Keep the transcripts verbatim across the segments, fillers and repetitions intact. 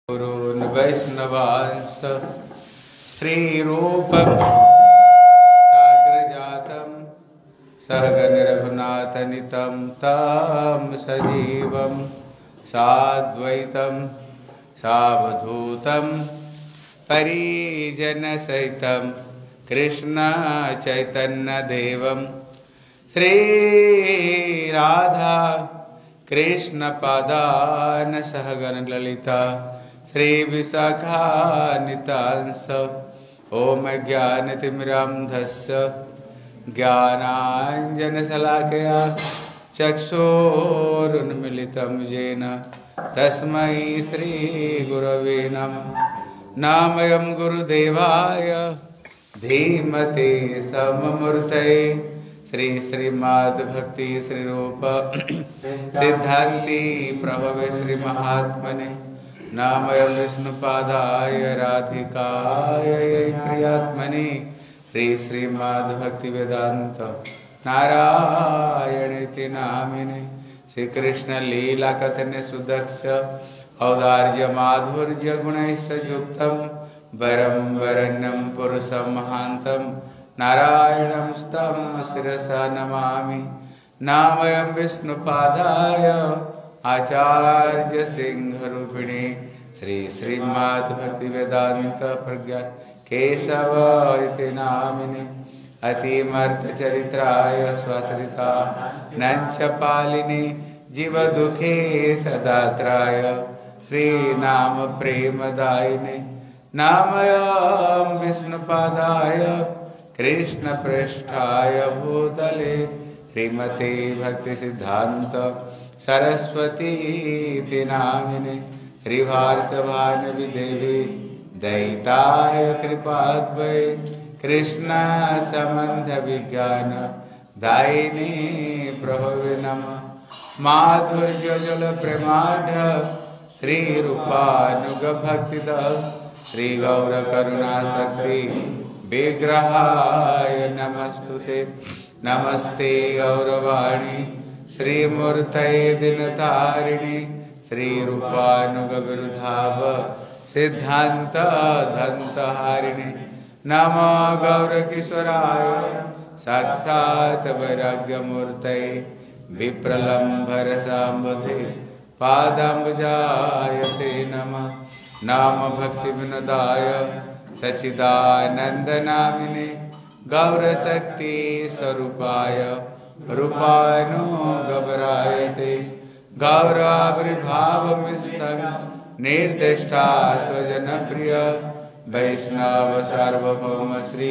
गुरून् वैष्णवांस श्रीरूपं साग्रजातं सहगण रघुनाथनितं तं सजीवं साद्वैतं सावधूतं परिजनसहितं कृष्ण चैतन्यदेवं श्रीराधा कृष्णपादान् सहगण ललिता श्री विशाखान्वितांस ओम ज्ञानतिमिरान्धस्य ज्ञानाञ्जनशलाकया चक्षुरुन्मीलितं येन तस्मै श्रीगुरवे नमः। नामयं गुरुदेवाय धीमते सममूर्तये श्री श्रीमद्भक्ति श्री रूप सिद्धांति प्रभवे श्री महात्मने नामयं विष्णुपादाय राधिकाय प्रियात्मने श्री श्रीमद्भक्ति वेदांत नारायणेति नामिने श्री कृष्ण लीला कथन सुदक्ष औदार्य माधुर्य गुणैः युक्तं वरं वरण्यं पुरुषं महान्तं नारायणं स्तं शिरसा नमामि। नामयं विष्णुपादाय आचार्य सिंहरूपिणे श्री श्रीमद्भक्ति वेदांत प्रज्ञा केशव इति नामिने अतिमर्थचरित्राय स्वश्रिता नञ्च पालिने जीवदुःखे सदात्राय श्रीनाम प्रेमदायिने नामयं विष्णुपादाय कृष्ण पृष्ठाय भूतले श्रीमते भक्ति सिद्धांत सरस्वती नामिने हरिवार्षभानवि देवी दैताय कृपाद्वै कृष्ण संबंध विज्ञान दायिने प्रभवे नमः। माधुर्य जल प्रेमाढ श्री रूपानुग भक्तिद श्री गौर करुणा शक्ति विग्रहाय नमस्तुते नमस्ते गौरवाणी श्रीमूर्तये दिनतारिणी श्री रूपानुग विरुधाव सिद्धांत धंतहारिणे नमो गौरकिशोराय साक्षात् वैराग्यमूर्तये विप्रलम्भर सांबुधे पादाम्बुजायते नमः। नाम भक्ति विनोदाय सच्चिदानंदनामिने गौरशक्ति स्वरूपाय रूपानुगवरायते गौराविर्भावमिस्तं निर्दिष्टा स्वजनप्रिय वैष्णव सार्वभौम श्री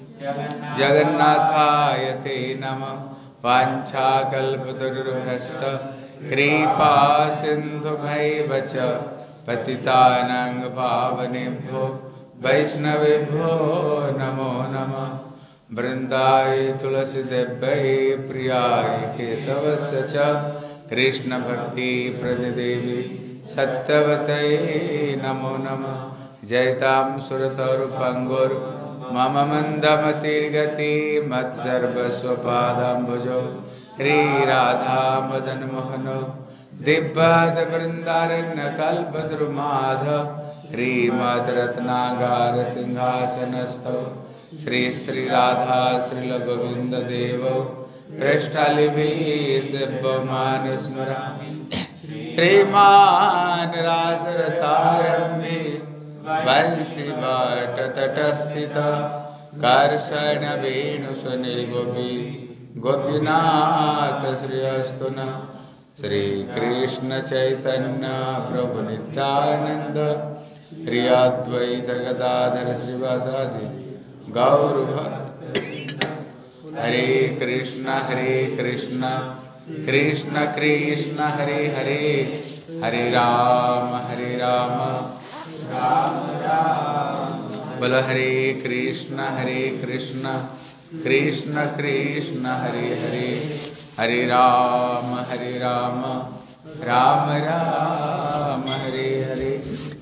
जगन्नाथायते नमः। वाञ्छाकल्पतरुभ्यश्च कृपा सिन्धुभैव च पतितानां पावनेभ्यो वैष्णवेभ्यो नमो नमः। वृन्दाय तुलसीदेव्यै प्रियाय केशवस्य च कृष्ण भक्ति प्रदेवी सत्यवतये नमो नमः। जयतां सुरतरुपङ्गुर् मम मन्दमतिर्गति मत्सर्वस्वपादाम्बुजो श्रीराधा मदन मोहनो दिव्याद वृंदारण्य कल्पद्रुमाध श्रीमद् रत्नागार सिंहासनस्थो श्री श्री राधा श्रील गोविंद देव पृष्ठालिभिः सेव्यमान स्मरामि श्रीमान् रासरसारम्भे वंशी वटतटस्थित कर्षण वेणुसुनिर्गोपी गोपीनाथ श्री अस्तु न श्री कृष्ण चैतन्य प्रभु नित्यानंद श्री अद्वैत गदाधर श्रीवासादि गौर भक्त हरे कृष्ण हरे कृष्ण कृष्ण कृष्ण हरे हरे हरे राम हरे राम राम राम बोलो हरे कृष्ण हरे कृष्ण कृष्ण कृष्ण हरे हरे हरे राम हरे राम राम राम हरे हरे।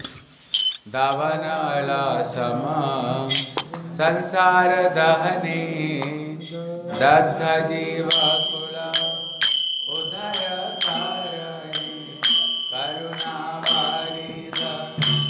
दावानला सम संसार दहने दग्ध जीवाकुल उदय कारणे करुणा वारिद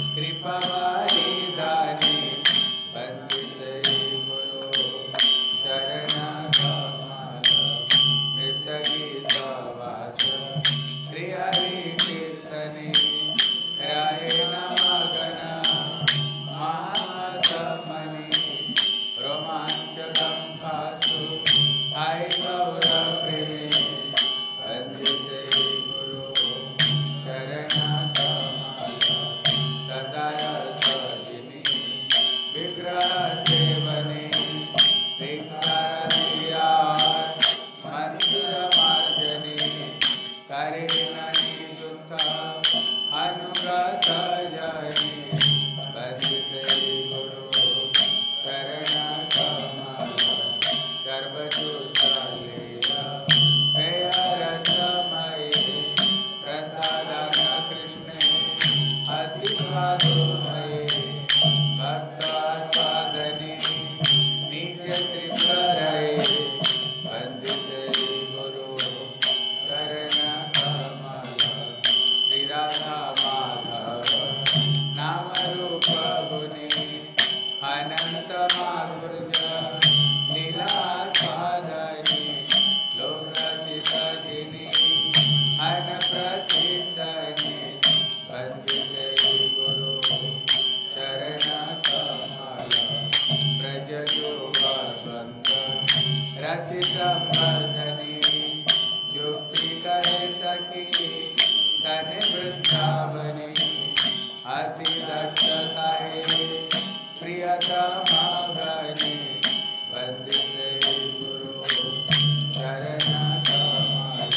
अति दक्षता है प्रियतमा गणे वंदिते गुरु शरण कमल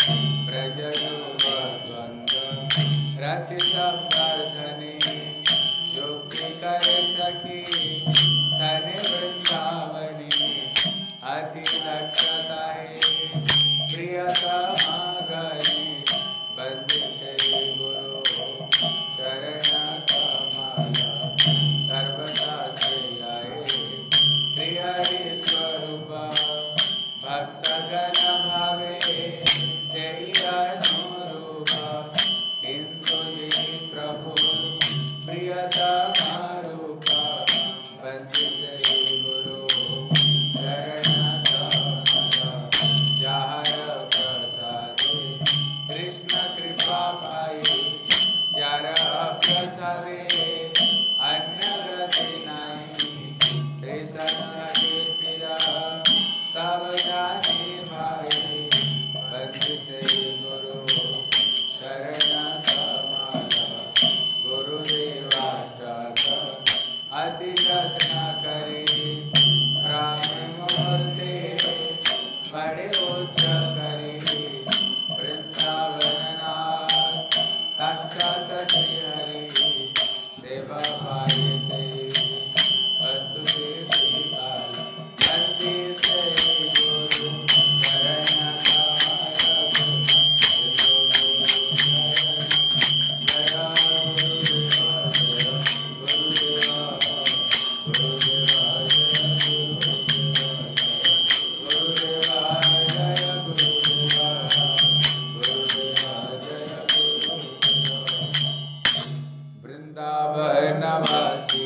ब्रजयुगद्वंद रति संवर्धने युक्ति करे सखी धन वृंदावनी अति दक्षता है प्रियतमा गणे वंदिते गुरु शरण कमल सर्वदा श्रेयाय श्री हरि स्वरूप भक्तगण भावे सेई अनुरूप किंतु ये प्रभु प्रियतमा रूप वंदिते गुरु शरण कमल जहर प्रसादे कृष्ण कृपा पाई जार प्रसादे अन्य गति नहीं कृष्ण कीर्तिया सब जाने भाई वंदिते गुरु शरण कमल गुरुदेवाष्टक अति रत्न करे ब्रह्म मूर्ति बड़े उच्च करे वृंदावन नाथ साक्षात श्री हरि सेवा भाई से वस्तु से श्रीकाल वंदिते गुरु शरण कमल वृंदावनवासी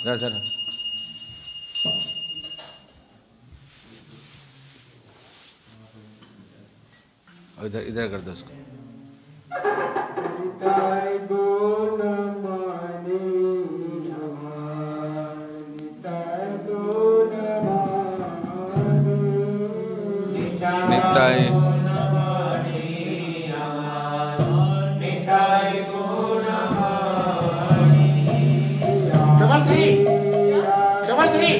जरा जरा इधर इधर कर दो उसको। Nitai double three double three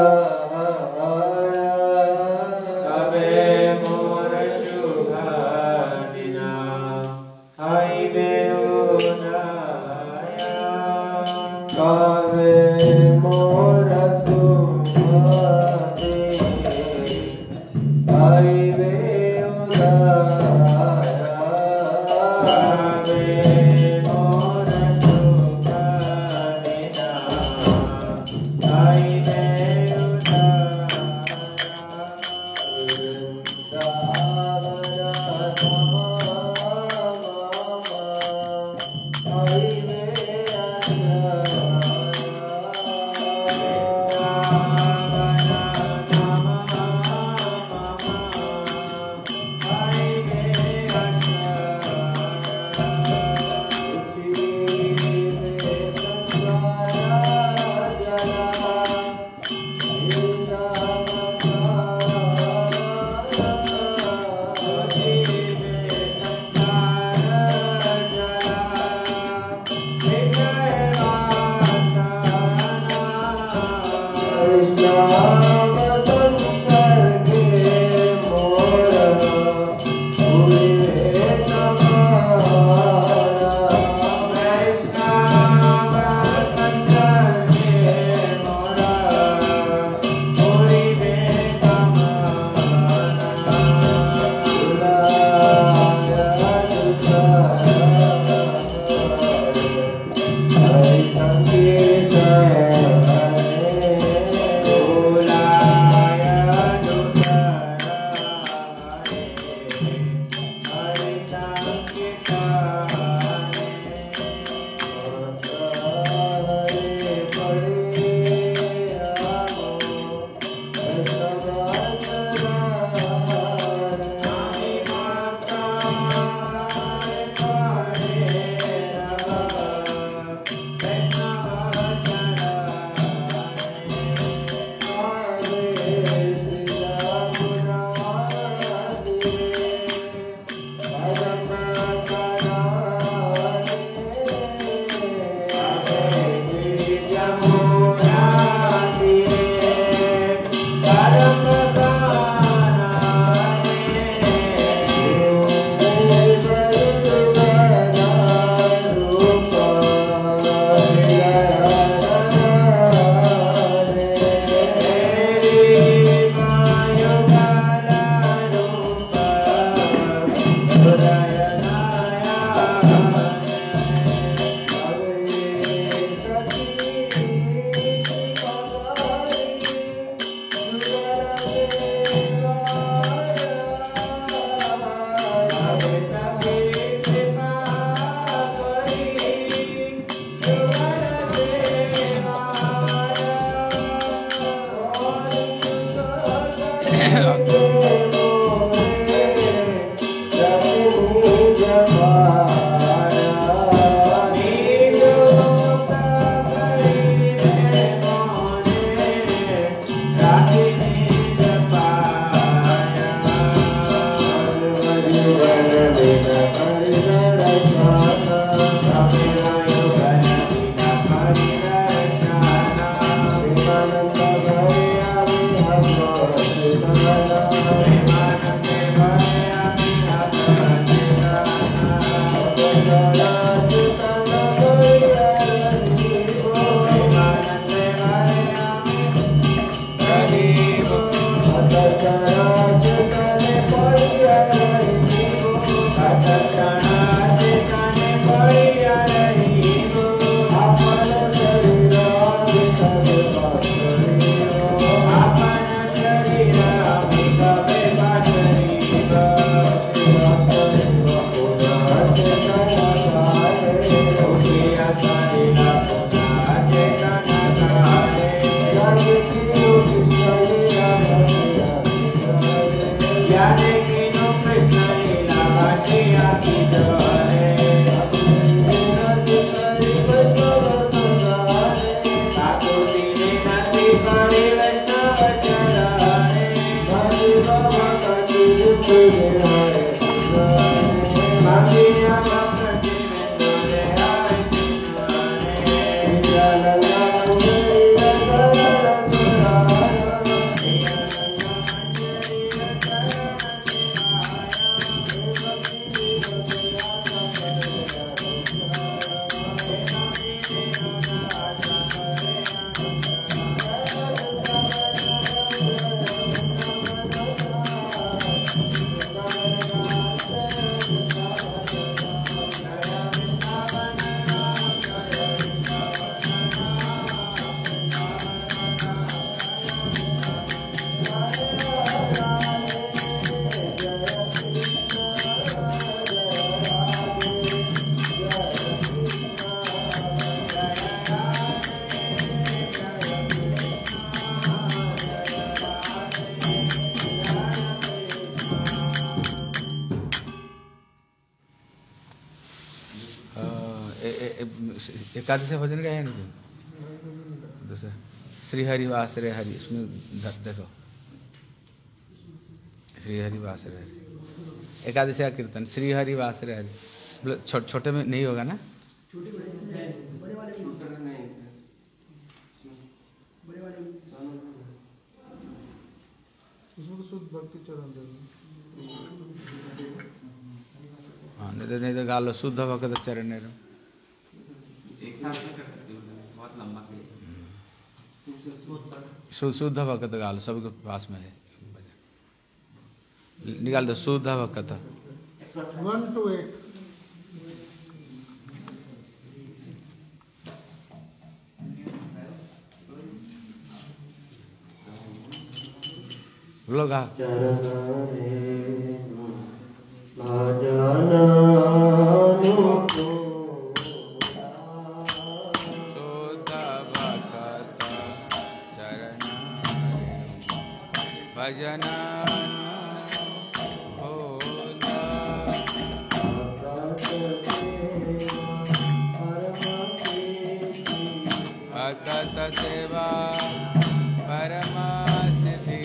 La la la la la la la la la Ekadashi भजन गए हैं नहीं? दूसरा श्री हरि वास रे हरि, इसमें देखो श्री हरि वास रे हरि, एकादशी का कीर्तन श्री हरि वास रे हरि। छो, छोटे में नहीं होगा ना? हाँ, नहीं तो नहीं तो गा लो शुद्ध भक्त चरण। शुद्ध भक्त गा लो, सबके पास में है, निकाल दो शुद्ध भक्त। One two eight. लोग गा भजन भक्त सेवा परमा सिद्धि।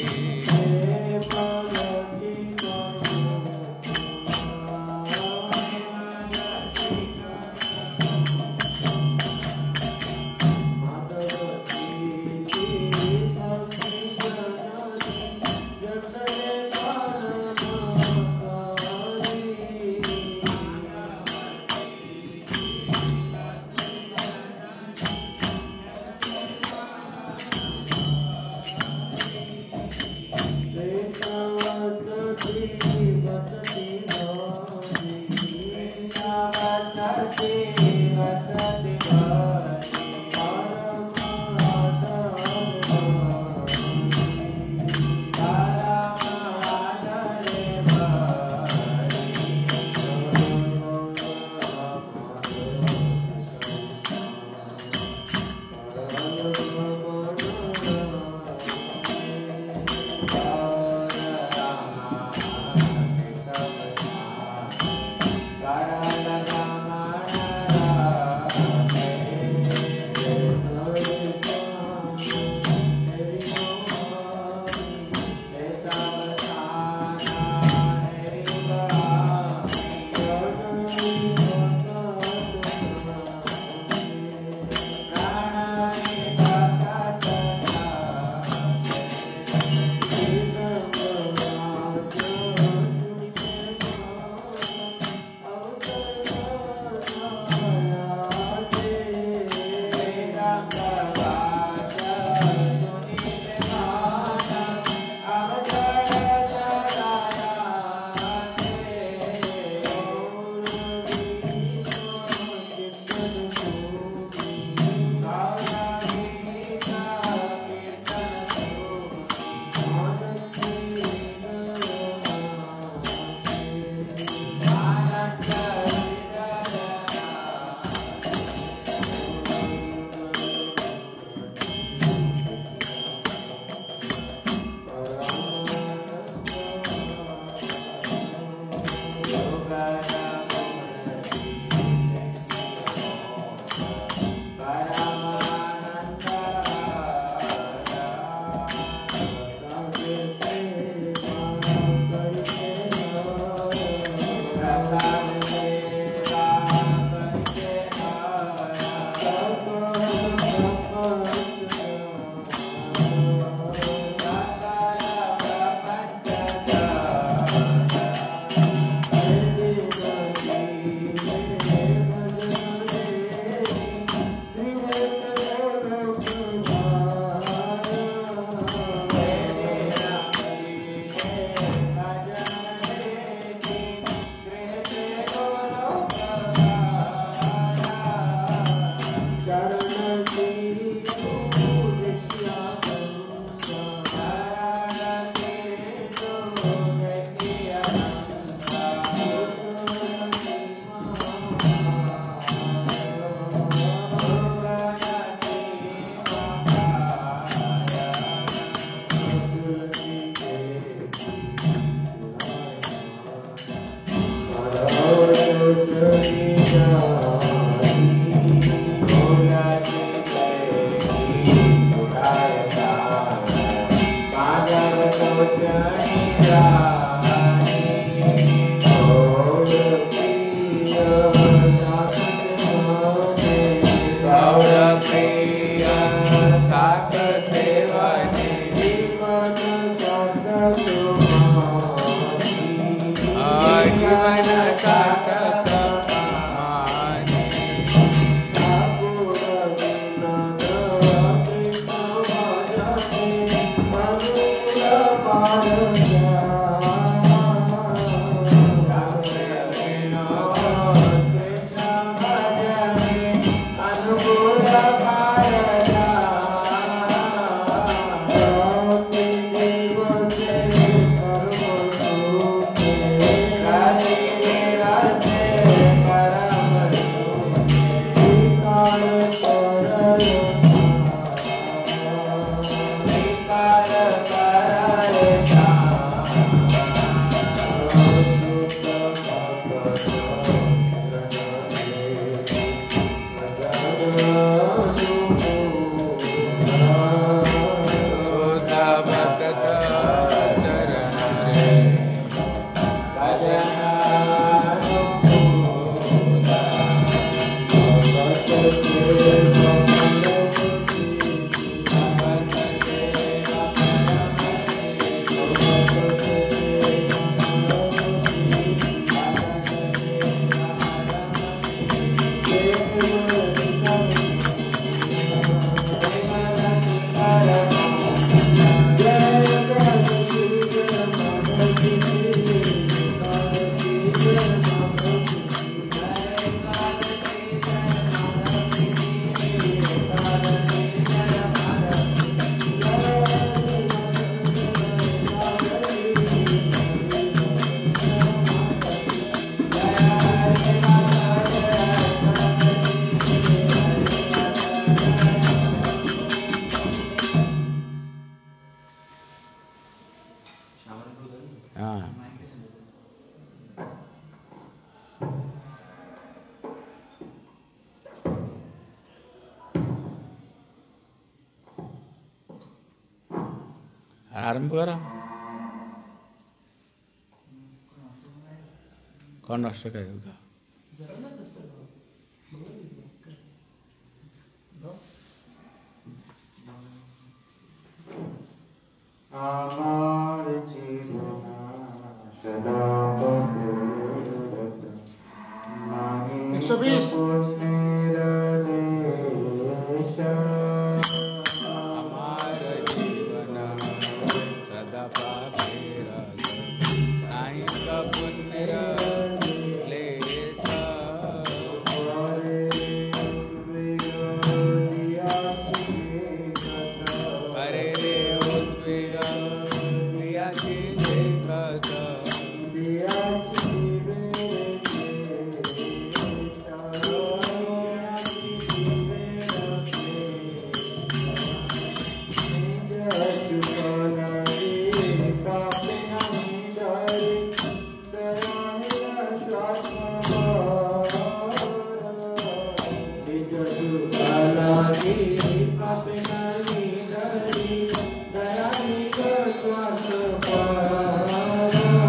आरंभ करो। कौन राष्ट्र का योगा? एक सौ बीस Daya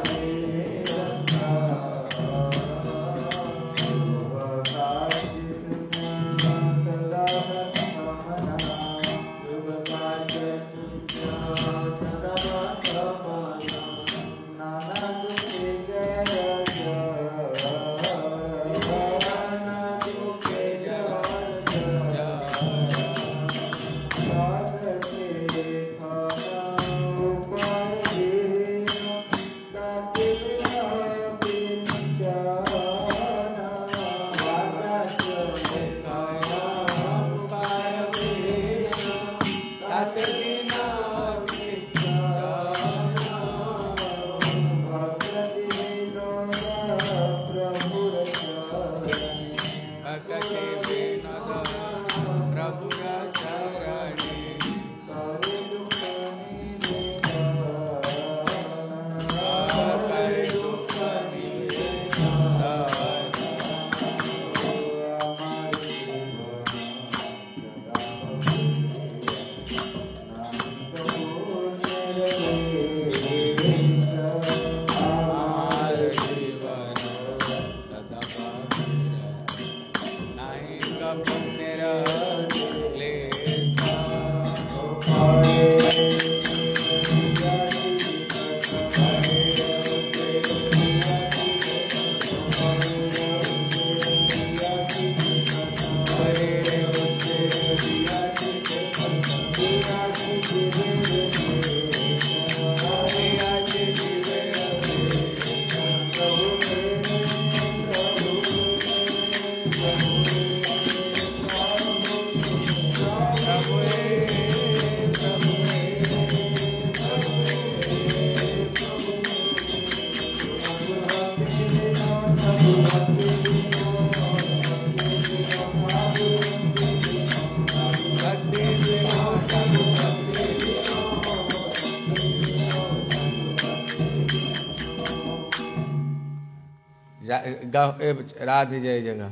राधे जय जगह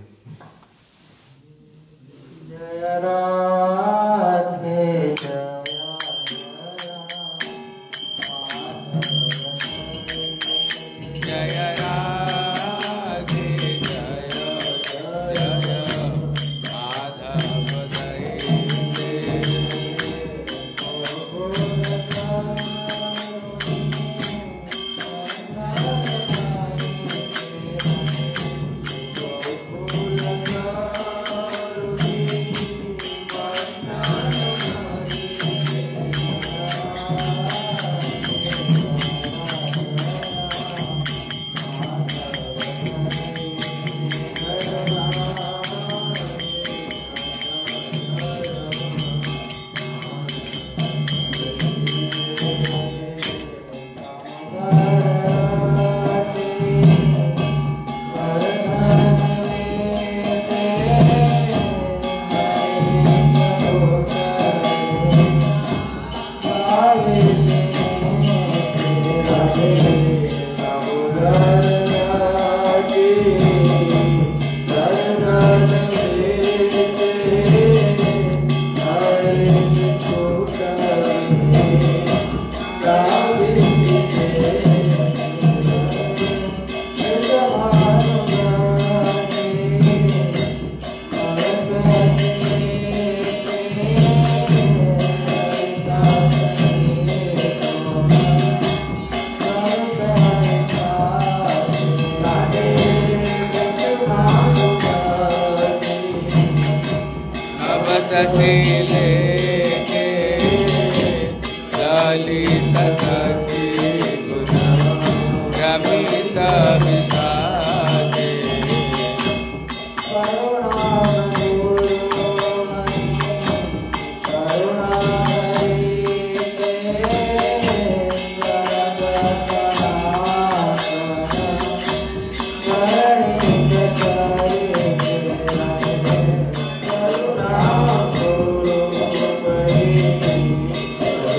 जय राधे जय राधे जय जय माधव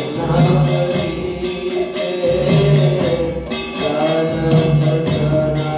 Jaya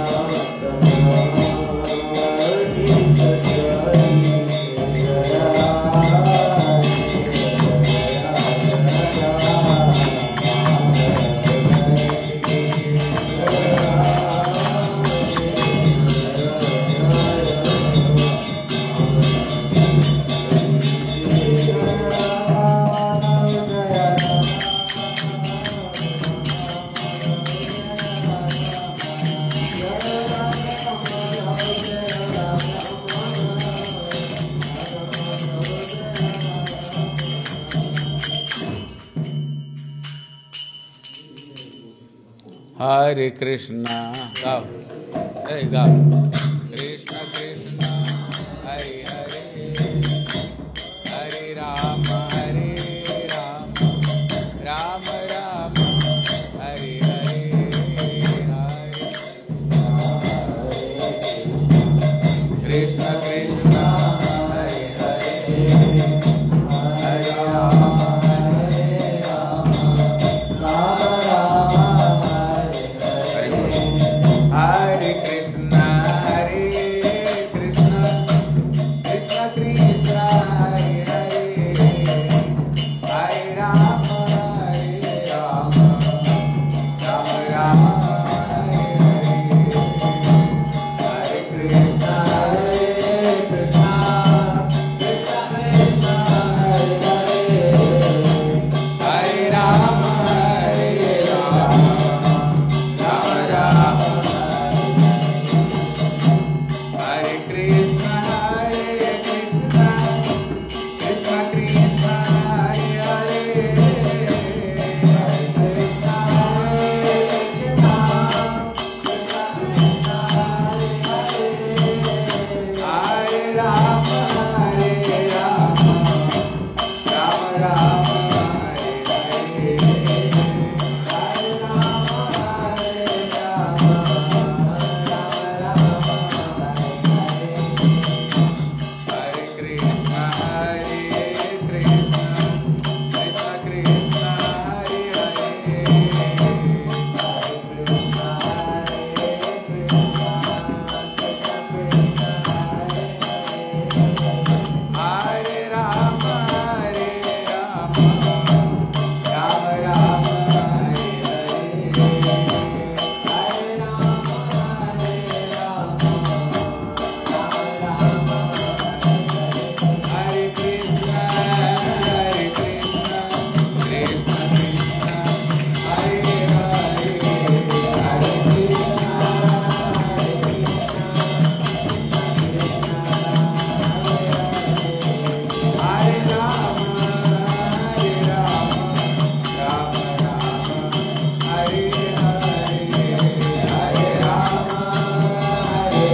Hare Krishna, गाओ, hey, गाओ, Krishna Krishna, Hare Hare, Hare Rama, Hare Rama, Rama Rama, Hare Hare, Hare Krishna Krishna, Hare Hare, Hare Rama, Hare Rama, Rama Rama, Hare Krishna, Hare Krishna, Krishna Krishna, Hare Hare, Hare Rama, Hare Rama, Rama Rama, Hare Hare, Hare Krishna, Hare Krishna, Krishna Krishna, Hare Hare, Hare Rama, Hare Rama, Rama Rama, Hare Krishna, Hare Krishna, Krishna Krishna, Hare Hare, Hare Krishna, Hare Krishna, Krishna Krishna, Hare Hare, Hare Rama, Hare Rama, Rama Rama, Hare Hare, Hare Rama, Hare Rama, Rama Rama, Hare Krishna, Hare Krishna, Krishna Krishna, Hare Hare, Hare Krishna, Hare Krishna, Krishna Krishna, Hare Hare, Hare Rama, Hare Rama, Rama Rama, Hare Hare, Hare Rama, Hare Rama, Rama Rama, Hare Krishna, Hare Krishna, Krishna Krishna, Hare Hare, Hare Krishna, Hare Krishna, Hare Rama, Hare Rama, Rama Rama, Hare Hare, Hare Rama, Hare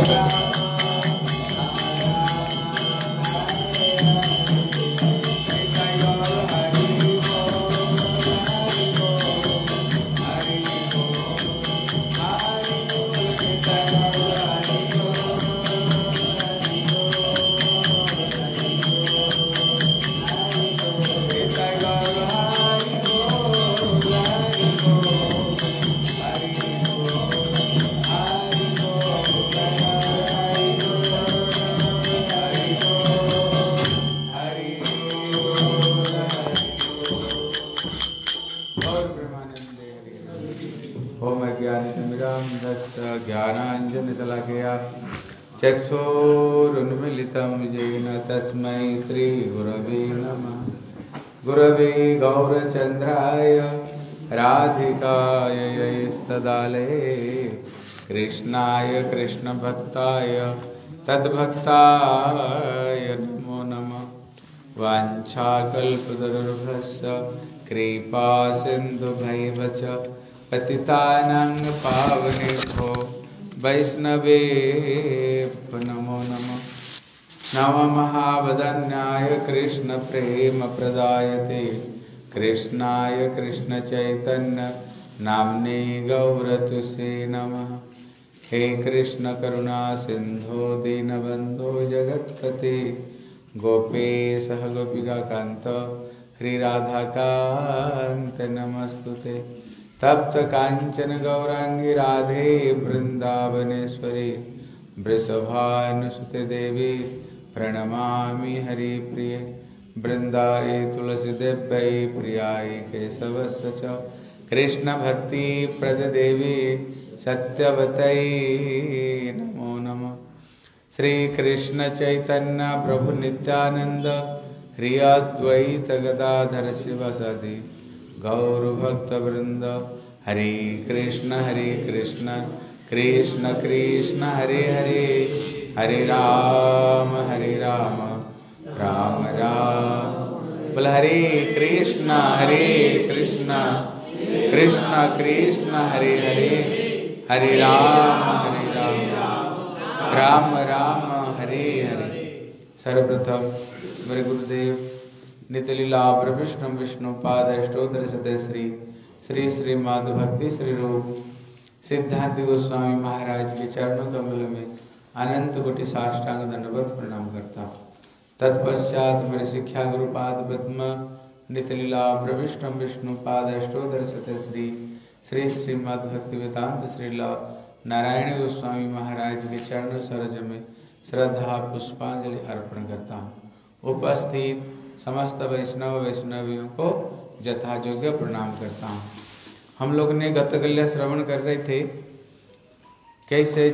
ओम अज्ञानतिमिरान्धस्य ज्ञानाञ्जनशलाकया चक्षुरुन्मीलितं येन तस्मै श्रीगुरवे नमः। गुरवे गौरचन्द्राय राधिकायै स्तदालये कृष्णाय कृष्णभक्ताय तद्भक्ताय नमो नमः। वाञ्छाकल्पतरुभ्यश्च कृपा सिन्धुभैव च पतितानां पावनेभ्यो वैष्णवेभ्यो नमो नमः। नमः महावदन्याय कृष्णप्रेमप्रदायते कृष्णाय कृष्णचैतन्य नाम्ने गौरतुसे नमः। हे कृष्ण करुणा सिंधो दीनबंधो जगत्पते गोपेश गोपिकाकांत श्री राधाकांत नमस्तुते। तप्त कांचन गौरांगी राधे वृंदावनेश्वरी वृषभानुसुते देवी प्रणमामि हरिप्रिये। वृंदाए तुलसी देव्यै प्रियाय केशवस्य च कृष्ण भक्ति प्रद देवी सत्यवतै नमो नमः। श्री कृष्ण चैतन्य प्रभु नित्यानंद श्री अद्वैत गदाधर श्रीवासादि गौर भक्त वृंद। हरे कृष्ण हरे कृष्ण कृष्ण कृष्ण हरे हरे, हरे राम हरे राम राम राम। बोल हरे कृष्ण हरे कृष्ण कृष्ण कृष्ण हरे हरे हरे राम हरे राम राम राम हरे हरे। सर्वप्रथम मेरे गुरुदेव नित्य लीला प्रविष्णु विष्णु पाद अष्टोत्तर सदय श्री श्री श्री माधव भक्ति श्री रूप सिद्धांत गोस्वामी महाराज के चरणों कमल में अनंत कोटि साष्टांग दंडवत प्रणाम करता हूँ। तत्पश्चात मेरे शिक्षा गुरु पाद पद्म नित्य लीला प्रविष्णु विष्णु पाद अष्टोत्तर सत्य श्री श्री श्रीमद् भक्ति वेदांत श्रीला नारायण गोस्वामी महाराज के चरणों सरोज में श्रद्धा पुष्पांजलि अर्पण करता हूँ। उपस्थित समस्त वैष्णव वैष्णवियों को यथायोग्य प्रणाम करता हूँ। हम लोग ने गतकल्य श्रवण कर रहे थे कैसे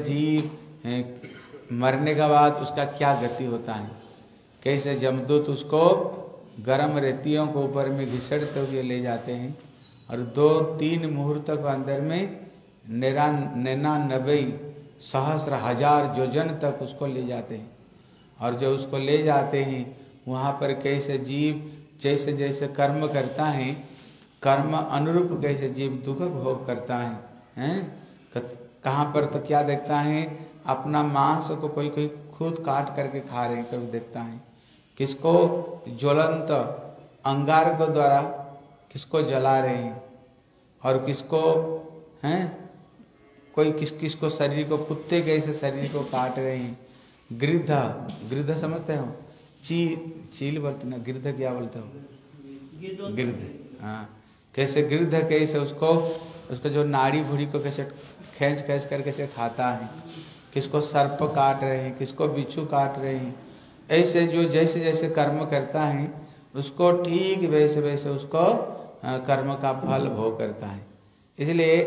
जीव मरने के बाद उसका क्या गति होता है, कैसे जमदूत उसको गर्म रेतियों को ऊपर में घिसड़ते हुए ले जाते हैं और दो तीन मुहूर्त के अंदर में निरा निन्यानबे सहस्र हजार योजन तक उसको ले जाते हैं। और जब उसको ले जाते हैं वहाँ पर कैसे जीव जैसे जैसे कर्म करता है कर्म अनुरूप कैसे जीव दुख भोग करता है, हैं कहाँ पर तो क्या देखता है अपना मांस को कोई कोई खुद काट करके खा रहे हैं, कभी देखता है किसको ज्वलंत अंगार को द्वारा किसको जला रहे हैं और किसको हैं कोई किस किस को शरीर को कुत्ते कैसे शरीर को काट रहे हैं। गिरध गिरध समझते हो, ची चील बोलते ना, गिरध क्या बोलते हो, गिरध, हाँ कैसे गिरध कैसे उसको उसको जो नाड़ी भूड़ी को कैसे खींच खींच कर कैसे खाता है, किसको सर्प काट रहे हैं, किसको बिच्छू काट रहे हैं। ऐसे जो जैसे जैसे कर्म करता है उसको ठीक वैसे वैसे उसको कर्म का फल भोग करता है। इसलिए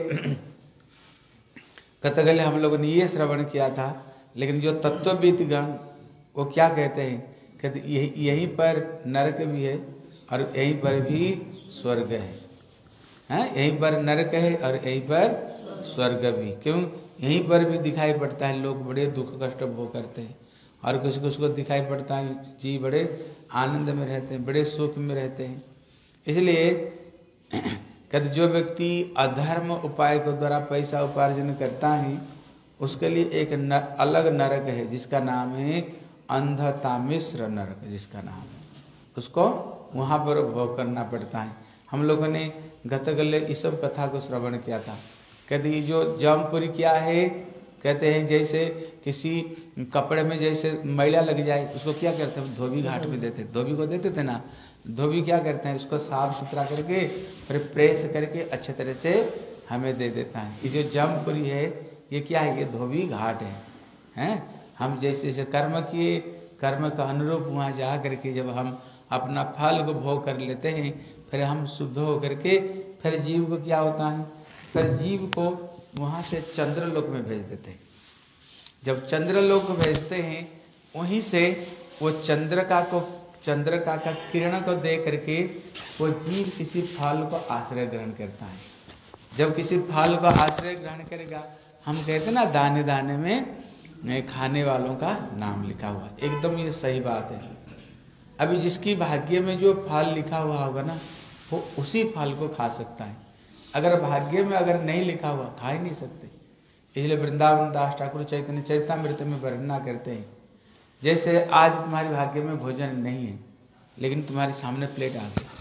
कथकली हम लोगों ने ये श्रवण किया था, लेकिन जो तत्वविदगण वो क्या कहते हैं, कहते यही यहीं पर नरक भी है और यहीं पर भी स्वर्ग है, हैं यहीं पर नरक है और यहीं पर स्वर्ग भी। क्यों, यहीं पर भी दिखाई पड़ता है लोग बड़े दुख कष्ट भोग करते हैं और किसी को उसको दिखाई पड़ता है जी बड़े आनंद में रहते हैं, बड़े सुख में रहते हैं। इसलिए कहते जो व्यक्ति अधर्म उपाय के द्वारा पैसा उपार्जन करता है उसके लिए एक न, अलग नरक है जिसका नाम है अंधता मिश्र नरक, जिसका नाम है उसको वहाँ पर भोग करना पड़ता है। हम लोगों ने गतकल्य इस सब कथा को श्रवण किया था। कहते ये जो जमपुरी क्या है, कहते हैं जैसे किसी कपड़े में जैसे मैला लग जाए उसको क्या करते हैं, धोबी घाट में देते, धोबी को देते थे ना, धोबी क्या करते हैं उसको साफ सुथरा करके फिर प्रेस करके अच्छे तरह से हमें दे देता है। ये जो जमपुरी है ये क्या है, ये धोबी घाट है, हैं हम जैसे जैसे कर्म किए कर्म का अनुरूप वहाँ जा करके जब हम अपना फल को भोग कर लेते हैं फिर हम शुद्ध हो करके फिर जीव को क्या होता है, फिर जीव को वहाँ से चंद्रलोक में भेज देते हैं। जब चंद्रलोक भेजते हैं वहीं से वो चंद्रिका को चंद्रिका का किरण को दे करके वो जीव किसी फल को आश्रय ग्रहण करता है। जब किसी फल को आश्रय ग्रहण करेगा, हम कहते हैं ना दाने दाने में खाने वालों का नाम लिखा हुआ, एकदम ये सही बात है। अभी जिसकी भाग्य में जो फल लिखा हुआ होगा ना वो उसी फल को खा सकता है, अगर भाग्य में अगर नहीं लिखा हुआ खा ही नहीं सकते। इसलिए वृंदावन दास ठाकुर चैतन्य चरितामृत में वर्णना करते हैं, जैसे आज तुम्हारे भाग्य में भोजन नहीं है लेकिन तुम्हारे सामने प्लेट आ गया,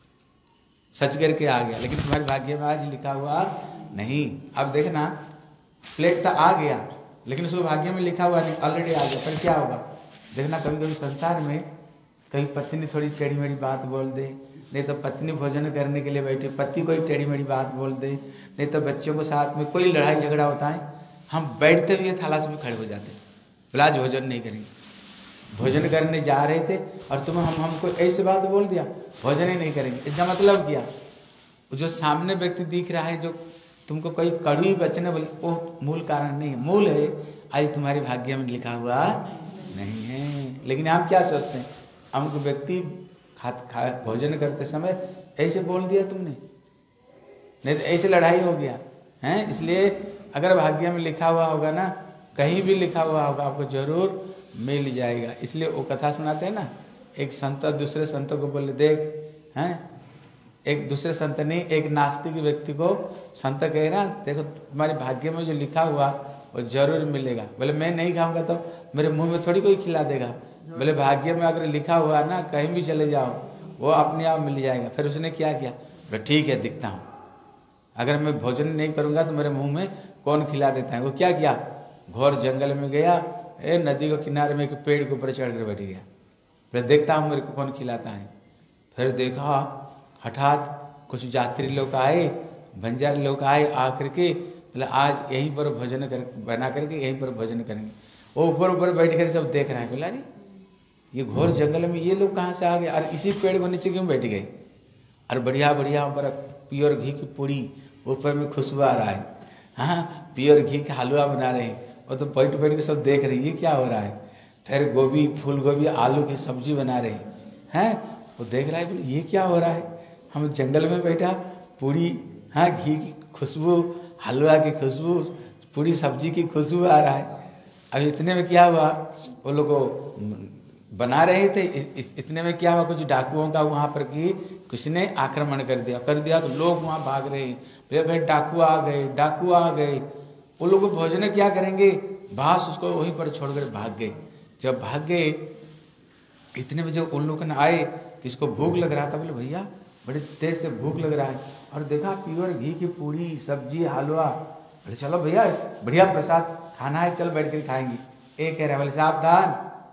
सच करके आ गया, लेकिन तुम्हारे भाग्य में आज लिखा हुआ नहीं। अब देखना प्लेट तो आ गया लेकिन उसको भाग्य में लिखा हुआ नहीं, ऑलरेडी आ गया, फिर क्या होगा। देखना कभी कभी संसार में कहीं पत्नी थोड़ी टेढ़ी मेढ़ी बात बोल दे, नहीं तो पत्नी भोजन करने के लिए बैठी पति कोई टेढ़ी मेढ़ी बात बोल दे, नहीं तो बच्चों के साथ में कोई लड़ाई झगड़ा होता है, हम बैठते हुए थाला से भी खड़े हो जाते हैं, बोला आज भोजन नहीं करेंगे, भोजन करने जा रहे थे और तुम हम हमको ऐसे बात बोल दिया भोजन ही नहीं करेंगे। इसका मतलब क्या, जो सामने व्यक्ति दिख रहा है जो तुमको कोई कड़वी बचने बोले वो मूल कारण नहीं है, मूल है आज तुम्हारे भाग्य में लिखा हुआ नहीं है। लेकिन आप क्या सोचते हैं, हमको व्यक्ति खा खा भोजन करते समय ऐसे बोल दिया तुमने, नहीं तो ऐसे लड़ाई हो गया है। इसलिए अगर भाग्य में लिखा हुआ होगा ना, कहीं भी लिखा हुआ होगा आपको जरूर मिल जाएगा। इसलिए वो कथा सुनाते हैं ना, एक संत दूसरे संतों को बोले देख हैं एक दूसरे संत ने एक नास्तिक व्यक्ति को संत कह रहा, देखो तुम्हारे भाग्य में जो लिखा हुआ वो जरूर मिलेगा। बोले मैं नहीं खाऊंगा तो मेरे मुंह में थोड़ी कोई खिला देगा। बोले भाग्य में अगर लिखा हुआ ना, कहीं भी चले जाओ वो अपने आप मिल जाएगा। फिर उसने क्या किया, बोले ठीक है दिखता हूँ, अगर मैं भोजन नहीं करूंगा तो मेरे मुंह में कौन खिला देता है। वो क्या किया, घोर जंगल में गया, ए नदी के किनारे में एक पेड़ के ऊपर चढ़ कर बैठ गया। फिर देखता हूँ मेरे को कौन खिलाता है। फिर देखा हठात कुछ यात्री लोग आए, बंजार लोग आए, आकर के बोले आज यहीं पर भोजन कर बना करके यहीं पर भोजन करेंगे। वो ऊपर ऊपर बैठ कर सब देख रहे हैं। बोला अरे ये घोर जंगल में ये लोग कहाँ से आ गए और इसी पेड़ को नीचे क्यों बैठ गए। और बढ़िया बढ़िया ऊपर प्योर घी की पूड़ी, ऊपर में खुशबू आ रहा है। हाँ प्योर घी का हलवा बना रहे हैं। वो तो बैठ बैठ के सब देख रहे हैं ये क्या हो रहा है। फिर गोभी फूल गोभी आलू की सब्जी बना रहे हैं। वो देख रहा है ये क्या हो रहा है, हम जंगल में बैठा पूरी, हाँ घी की खुशबू, हलवा की खुशबू, पूरी सब्जी की खुशबू आ रहा है। अब इतने में क्या हुआ, वो लोग बना रहे थे, इतने में क्या हुआ, कुछ डाकुओं का वहां पर की किसी ने आक्रमण कर दिया कर दिया तो लोग वहां भाग रहे हैं। भाई डाकू आ गए डाकू आ गए। वो लोग भोजन क्या करेंगे, बास उसको वहीं पर छोड़कर भाग गए। जब भाग गए इतने में जो उन लोगों ने आए, किसको भूख लग रहा था, बोले भैया बड़े तेज से भूख लग रहा है, और देखा प्योर घी की पूरी सब्जी हलवा। बोले चलो भैया बढ़िया प्रसाद खाना है, चल बैठ कर खाएंगे। एक कह रहा बोले सावधान,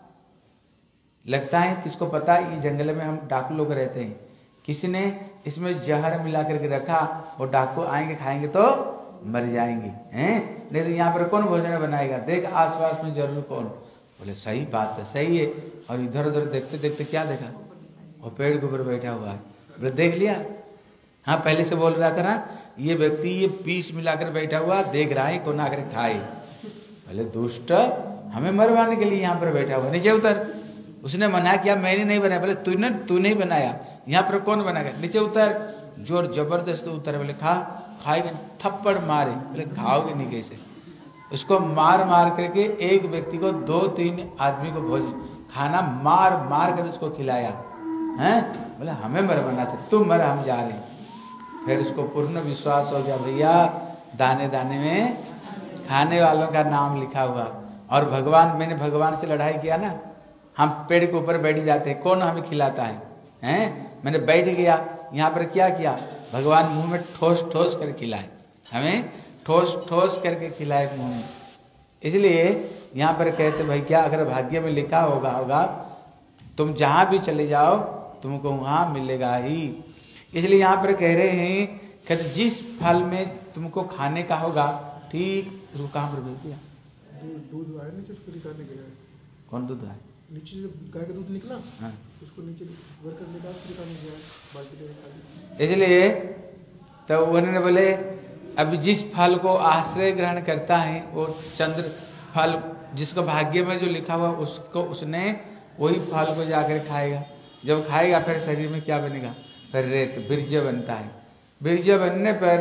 लगता है किसको पता है ये जंगल में हम डाकू लोग रहते हैं, किसी ने इसमें जहर मिला करके रखा, वो डाकू आएंगे खाएंगे तो मर जाएंगे हैं, नहीं तो यहाँ पर कौन भोजन बनाएगा, देख आसपास में जरूर कौन। बोले सही बात है, सही है। और इधर उधर देखते देखते क्या देखा, वो पेड़ के ऊपर बैठा हुआ है। बोले देख लिया, हाँ पहले से बोल रहा था ना ये व्यक्ति ये पीस मिलाकर बैठा हुआ, देख रहा है कौन आकर खाए। बोले दुष्ट, हमें मरवाने के लिए यहाँ पर बैठा हुआ, नीचे उतर। उसने मना किया मैंने नहीं बनाया। बोले तूने तू नहीं बनाया, यहाँ पर कौन बनाएगा, नीचे उतर। जोर जबरदस्त उतर। बोले खा, खाएगा, थप्पड़ मारे। बोले खाओगे नहीं कैसे। उसको मार मार करके एक व्यक्ति को दो तीन आदमी को भोज खाना मार मार कर उसको खिलाया हैं। बोले हमें मरवाना चाहिए, तुम मर हम जा रहे। फिर उसको पूर्ण विश्वास हो गया भैया दाने दाने में खाने वालों का नाम लिखा हुआ। और भगवान, मैंने भगवान से लड़ाई किया ना, हम पेड़ के ऊपर बैठ जाते हैं, कौन हमें खिलाता है हैं। मैंने बैठ गया यहाँ पर, क्या किया, भगवान मुंह में ठोस ठोस कर खिलाए, हमें ठोस ठोस करके खिलाए मुंह में। इसलिए यहाँ पर कहते भाई क्या, अगर भाग्य में लिखा होगा होगा तुम जहां भी चले जाओ तुमको वहां मिलेगा ही। इसलिए यहाँ पर कह रहे हैं कहते जिस फल में तुमको खाने का होगा, ठीक उसको कहाँ पर भेज दिया, दूध आया नीचे उसको निकालने गया। कौन दूध है, नीचे जब गाय का दूध निकला, हाँ उसको नीचे भर कर निकाल निकालने गया बाल्टी में। इसलिए तो उन्होंने बोले अभी जिस फल को आश्रय ग्रहण करता है वो चंद्र फल, जिसको भाग्य में जो लिखा हुआ उसको उसने वही फल को जाकर खाएगा। जब खाएगा फिर शरीर में क्या बनेगा, फिर रेत बीर्ज बनता है। बीर्ज बनने पर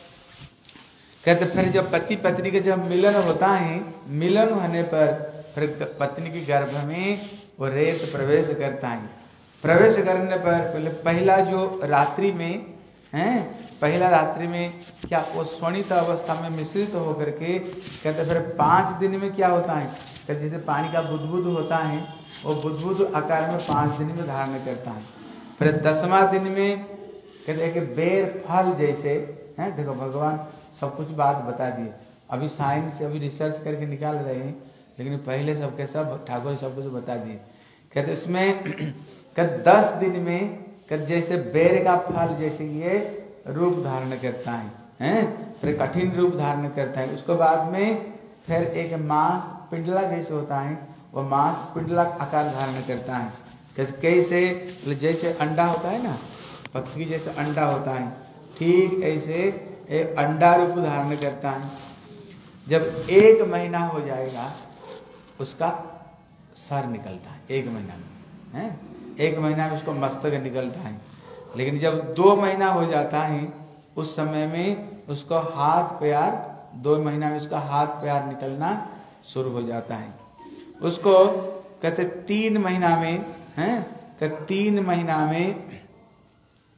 कहते फिर जब पति पत्नी के जब मिलन होता है, मिलन होने पर फिर पत्नी के गर्भ में वो रेत प्रवेश करता है। प्रवेश करने पर पहले पहला जो रात्रि में हैं, पहला रात्रि में क्या वो स्वनित अवस्था में मिश्रित तो होकर के कहते फिर पांच दिन में क्या होता है, कहते जैसे पानी का बुदबुद होता है वो बुदबुद आकार में पांच दिन में धारण करता है। फिर दसवां दिन में कहते हैं कि बेर फल जैसे हैं, देखो भगवान सब कुछ बात बता दिए, अभी साइंस अभी रिसर्च करके निकाल रहे हैं, लेकिन पहले सबके सब ठाकुर सब कुछ बता दिए। कहते इसमें कहते दस दिन में कहते जैसे बेर का फल जैसे ये रूप धारण करता है हैं, फिर कठिन रूप धारण करता है। उसके बाद में फिर एक मांस पिंडला जैसे होता है, वो मांस पिंडला आकार धारण करता है। कैसे, जैसे अंडा होता है ना, पक्षी जैसे अंडा होता है, ठीक ऐसे एक अंडा रूप धारण करता है। जब एक महीना हो जाएगा उसका सर निकलता है, एक महीना में है, एक महीना में उसको मस्तक निकलता है। लेकिन जब दो महीना हो जाता है उस समय में उसको हाथ पैर, दो महीना में उसका हाथ पैर निकलना शुरू हो जाता है। उसको कहते तीन महीना में हैं, कहते तीन महीना में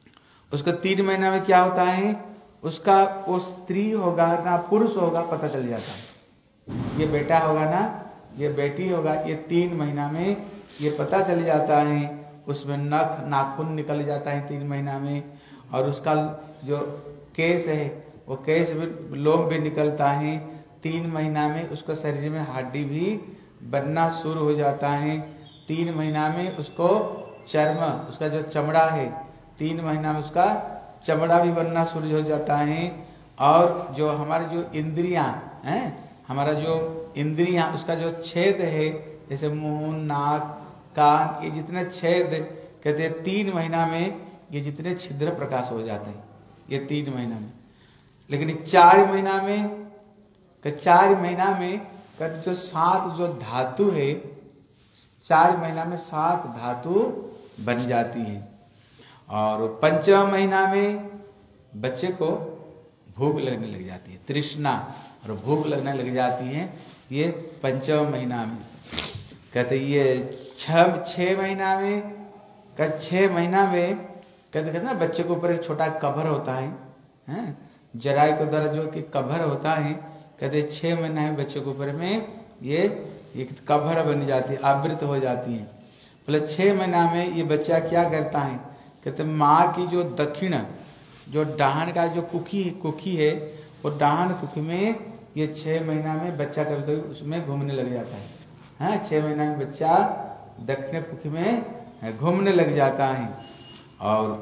उसका तीन महीना में क्या होता है, उसका वो स्त्री होगा ना पुरुष होगा पता चल जाता है। ये बेटा होगा ना ये बेटी होगा, ये तीन महीना में ये पता चल जाता है। उसमें नख नाखून निकल जाता है तीन महीना में, और उसका जो केस है वो केस भी लोम भी निकलता है। तीन महीना में उसका शरीर में हड्डी भी बनना शुरू हो जाता है। तीन महीना में उसको चर्म, उसका जो चमड़ा है, तीन महीना में उसका चमड़ा भी बनना शुरू हो जाता है। और जो हमारे जो इंद्रियां हैं, हमारा जो इंद्रियां, उसका जो छेद है, जैसे मुंह, नाक, कान, ये जितने छेद कहते हैं तीन महीना में ये जितने छिद्र प्रकाश हो जाते हैं, ये तीन महीना में। लेकिन चार महीना में चार महीना में कर जो सात जो धातु है, चार महीना में सात धातु बन जाती है। और पंचम महीना में बच्चे को भूख लगने लग जाती है, तृष्णा और भूख लगने लग जाती है, ये पंचम महीना में। कहते ये छह छः महीना में, कहते छः महीना में कहते कहते ना बच्चे के ऊपर एक छोटा कवर होता है, हैं जराई के द्वारा जो कि कवर होता है, कहते छः महीना में बच्चे के ऊपर में ये एक कवर बन जाती है, आवृत हो जाती है। बोले छः महीना में ये बच्चा क्या करता है, कहते माँ की जो दक्षिण जो डाहन का जो कुखी कुखी है, वो डाहन कुखी में ये छः महीना में बच्चा कभी कभी उसमें घूमने लग जाता है। हाँ, छः महीना में बच्चा दक्षिण कुखी में घूमने लग जाता है। और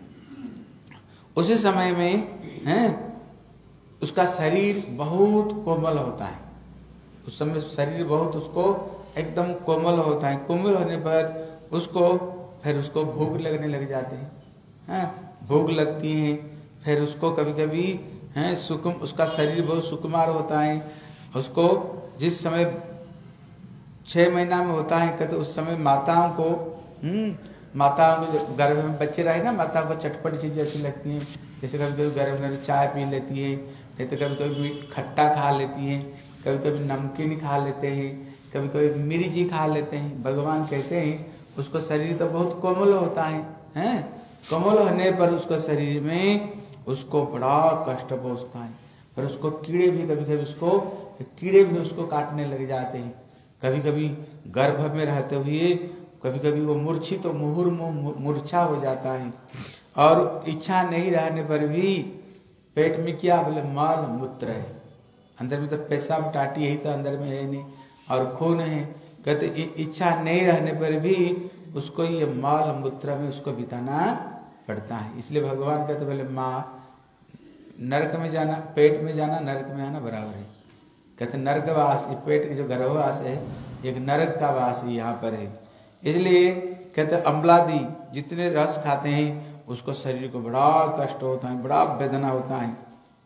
उसी समय में हैं उसका शरीर बहुत कोमल होता है, उस समय शरीर बहुत उसको एकदम कोमल होता है। कोमल होने पर उसको फिर उसको भूख लगने लग जाते हैं, हाँ भूख लगती है। फिर उसको कभी कभी हैं सुकुम, उसका शरीर बहुत सुकुमार होता है। उसको जिस समय छः महीना में होता है कहते उस समय माताओं को हम्म माताओं को गर्भ में बच्चे रहे ना, माताओं को चटपटी चीज़ें अच्छी लगती हैं। जैसे कभी कभी गर्भ में चाय पी लेती है, नहीं तो कभी कभी खट्टा खा लेती हैं, कभी कभी नमकीन खा लेते हैं, कभी कभी मिर्ची खा लेते हैं। भगवान कहते हैं उसको शरीर तो बहुत कोमल होता है, हैं कोमल होने पर उसको शरीर में उसको बड़ा कष्ट पहुँचता है। पर उसको कीड़े भी कभी कभी उसको कीड़े भी उसको काटने लग जाते हैं। कभी कभी गर्भ में रहते हुए कभी कभी वो मूर्छित तो मुहुर मूर्छा हो जाता है। और इच्छा नहीं रहने पर भी पेट में क्या बोले माल मूत्र है, अंदर में तो पेशाब टाटी यही तो अंदर में है नहीं, और खून है। कहते इच्छा नहीं रहने पर भी उसको ये माल मूत्र में उसको बिताना पड़ता है। इसलिए भगवान कहते बोले माँ नरक में जाना, पेट में जाना नरक में आना बराबर है। कहते नरकवास, ये पेट के जो गर्भवास है एक नरक का वास यहाँ पर है। इसलिए कहते अम्लादि जितने रस खाते हैं उसको शरीर को बड़ा कष्ट होता है, बड़ा वेदना होता है।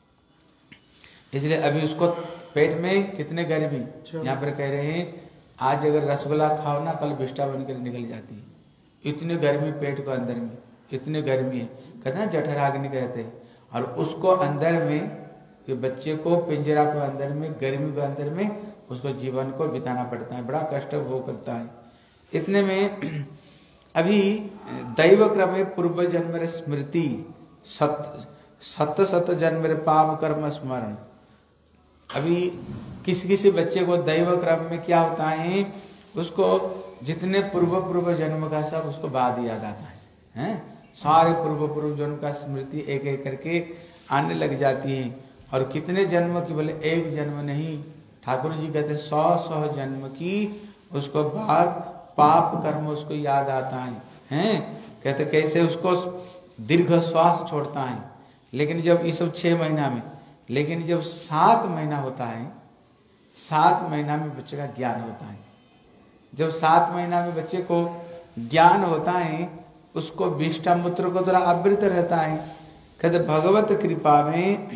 इसलिए अभी उसको पेट में कितने गर्मी, यहाँ पर कह रहे हैं आज अगर रसगुल्ला खाओ ना कल विष्ठा बनकर निकल जाती है, इतनी गर्मी पेट को अंदर में, इतनी गर्मी है। कहते हैं जठराग्नि कहते हैं। और उसको अंदर में कि बच्चे को पिंजरा को अंदर में गर्मी को अंदर में उसको जीवन को बिताना पड़ता है, बड़ा कष्ट भोग करता है। इतने में अभी दैव क्रमे पूर्व जन्म स्मृति सत सत सत जन्म पाप कर्म स्मरण। अभी किसी किसी बच्चे को दैव क्रम में क्या होता है, उसको जितने पूर्व पूर्व जन्म का सब उसको बाद याद आता है, हैं सारे पूर्व पूर्व जन्म का स्मृति एक एक करके आने लग जाती है। और कितने जन्म की, बोले एक जन्म नहीं, ठाकुर जी कहते सौ सौ जन्म की उसको बाद पाप कर्म उसको याद आता है, हैं कहते कैसे उसको दीर्घ श्वास छोड़ता है। लेकिन जब ये सब छः महीना में, लेकिन जब सात महीना होता है, सात महीना में बच्चे का ज्ञान होता है। जब सात महीना में बच्चे को ज्ञान होता है उसको विष्ठा मूत्र को द्वारा आवृत रहता है। कहते भगवत कृपा में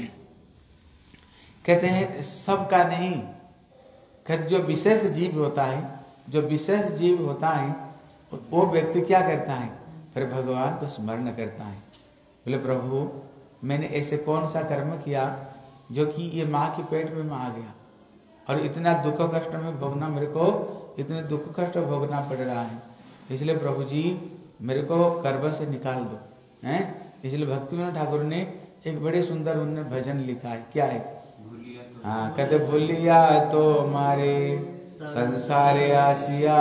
कहते हैं सबका नहीं, कहते जो विशेष जीव होता है, जो विशेष जीव होता है वो व्यक्ति क्या करता है, फिर भगवान को स्मरण करता है। बोले प्रभु मैंने ऐसे कौन सा कर्म किया जो कि ये माँ की पेट में मैं आ गया और इतना दुख कष्ट में भोगना, मेरे को इतने दुख कष्ट भोगना पड़ रहा है। इसलिए प्रभु जी मेरे को गर्भ से निकाल दो, हैं इसलिए भक्ति विनोद ठाकुर ने एक बड़े सुंदर उन्होंने भजन लिखा है। क्या है? हाँ, कहते भूलिया तो मारे संसारे आसिया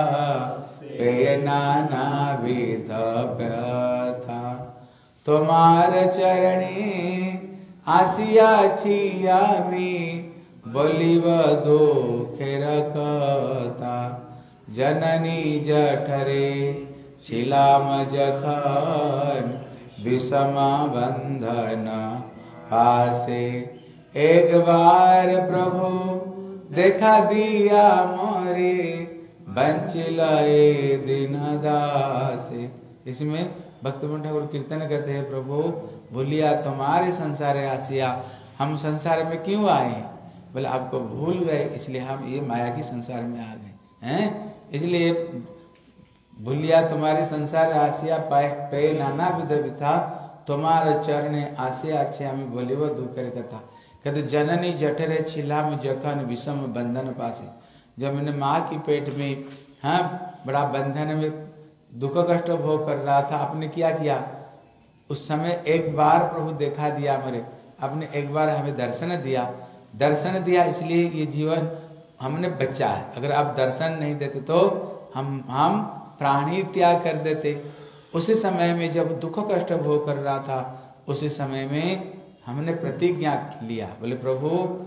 पे नाना विध व्यथा, तुम्हार चरणी आसिया छिया मी बोलिब दुखेर कथा, जननी जठरे छिलाम जखन विषमा बंधन पासे, एक बार प्रभु देखा दिया मोरे बंचिलाए दिन दासे। इसमें भक्त विनोद ठाकुर कीर्तन करते हैं, प्रभु भूलिया तुम्हारे संसार आसिया, हम संसार में क्यों आए? बोले आपको भूल गए, इसलिए हम ये माया की संसार में आ गए हैं। इसलिए भूलिया तुम्हारे संसार आसिया पाए पे नाना विध विथा, तुम्हारे चरण आसिया अच्छे हमें बोले वो दुखेर कथा। कहते जननी जठरे छिला में जखन विषम बंधन पासे, जब मैंने माँ की पेट में हाँ बड़ा बंधन में दुख कष्ट भोग कर रहा था, आपने क्या किया? उस समय एक बार प्रभु देखा दिया मेरे, आपने एक बार हमें दर्शन दिया, दर्शन दिया इसलिए ये जीवन हमने बचा है। अगर आप दर्शन नहीं देते तो हम हम प्राण ही त्याग कर देते। उसी समय में जब दुख कष्ट भोग कर रहा था, उसी समय में हमने प्रतिज्ञा लिया, बोले प्रभु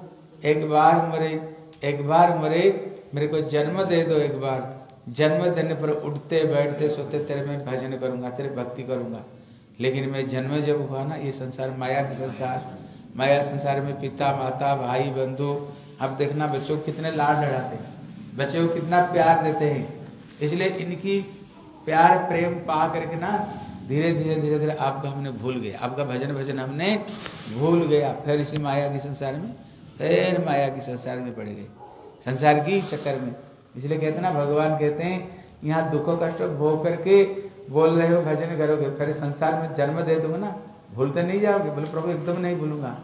एक बार मरे, एक बार मरे, मेरे को जन्म दे दो एक बार, जन्म देने पर उठते बैठते सोते तेरे में भजन करूंगा, तेरे भक्ति करूंगा। लेकिन मैं जन्म जब हुआ ना, ये संसार माया के संसार, माया संसार में पिता माता भाई बंधु, अब देखना बच्चों को कितने लाड लड़ाते हैं, बच्चों को कितना प्यार देते हैं। इसलिए इनकी प्यार प्रेम पा करके ना धीरे धीरे धीरे धीरे आपको हमने भूल गया, आपका भजन भजन हमने भूल गया। फिर इसी माया के संसार में फिर माया के संसार में पड़ गए, संसार की चक्कर में। इसलिए कहते ना भगवान कहते हैं यहाँ दुख कष्ट भोग करके बोल रहे हो भजन करोगे, फिर संसार में जन्म दे दूंगा ना, भूलते नहीं जाओगे? बोले प्रभु एकदम नहीं भूलूंगा।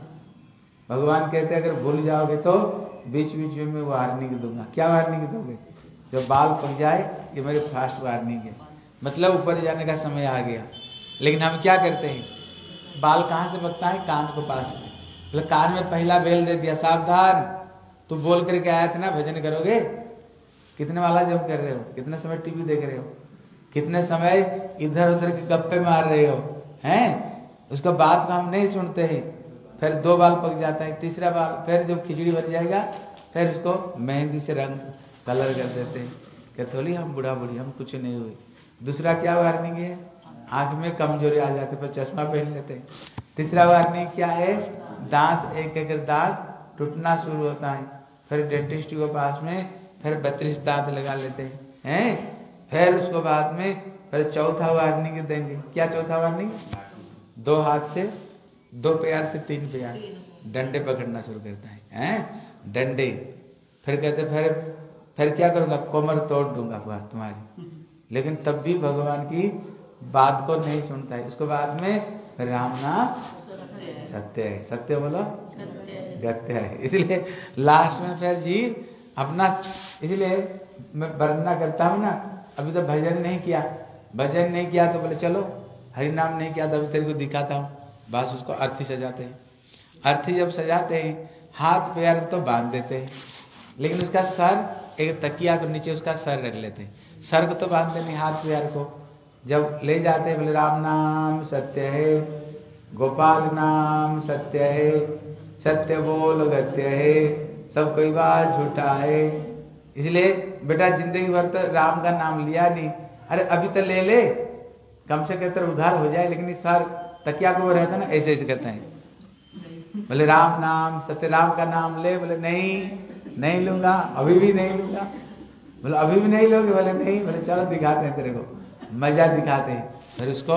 भगवान कहते हैं अगर भूल जाओगे तो बीच बीच में वार्निंग दूंगा। क्या वार्निंग दोगे? जब बाल पक जाए, ये मेरे फास्ट वार्निंग है, मतलब ऊपर जाने का समय आ गया। लेकिन हम क्या करते हैं, बाल कहाँ से पकता है? कान को पास से। मतलब कान में पहला बेल दे दिया, सावधान तू बोल करके आया था ना भजन करोगे। कितने वाला जब कर रहे हो, कितने समय टीवी देख रहे हो, कितने समय इधर उधर के गप्पे मार रहे हो हैं, उसका बात को हम नहीं सुनते हैं। फिर दो बाल पक जाता है, तीसरा बाल, फिर जब खिचड़ी बन जाएगा फिर उसको मेहंदी से रंग कलर कर देते हैं, कहते हम बूढ़ा बूढ़ी हम कुछ नहीं हुए। दूसरा क्या वार्निंग है? आंख में कमजोरी आ जाती है, फिर चश्मा पहन लेते हैं। तीसरा वार्निंग क्या है? दांत एक एक दांत टूटना शुरू होता है, फिर डेंटिस्ट के पास में फिर बत्तीस दांत लगा लेते हैं हैं फिर उसको बाद में फिर चौथा वार्निंग देंगे। क्या चौथा वार्निंग? दो हाथ से, दो पैर से तीन पैर डंडे पकड़ना शुरू करता है हैं डंडे। फिर कहते फिर फिर क्या करूंगा? कोमर तोड़ दूंगा तुम्हारी। लेकिन तब भी भगवान की बात को नहीं सुनता है। उसके बाद में राम नाम सत्य है, सत्य बोलो गत्य है। इसलिए लास्ट में फिर जी अपना, इसलिए मैं वर्णना करता हूँ ना, अभी तो भजन नहीं किया, भजन नहीं किया तो बोले चलो हरि नाम नहीं किया तो अभी तेरे को दिखाता हूँ। बस उसको अर्थी सजाते हैं, अर्थी जब सजाते हैं हाथ पैर तो बांध देते हैं, लेकिन उसका सर एक तकिया को नीचे उसका सर रख लेते हैं, सर को तो बांधते नहीं, हाथ पैर को जब ले जाते हैं बोले राम नाम सत्य है, गोपाल नाम सत्य है, सत्य बोल गत्य है, सब कोई बात झूठा है। इसलिए बेटा जिंदगी भर तो राम का नाम लिया नहीं, अरे अभी तो ले ले कम से कम उधार हो जाए। लेकिन इस सर तकिया को वो रहता ना ऐसे ऐसे करता है, बोले राम नाम सत्य, राम का नाम ले, बोले नहीं नहीं लूंगा, अभी भी नहीं लूंगा। बोले अभी भी नहीं लोगे? बोले नहीं। बोले चलो दिखाते हैं तेरे को, मजा दिखाते हैं। फिर उसको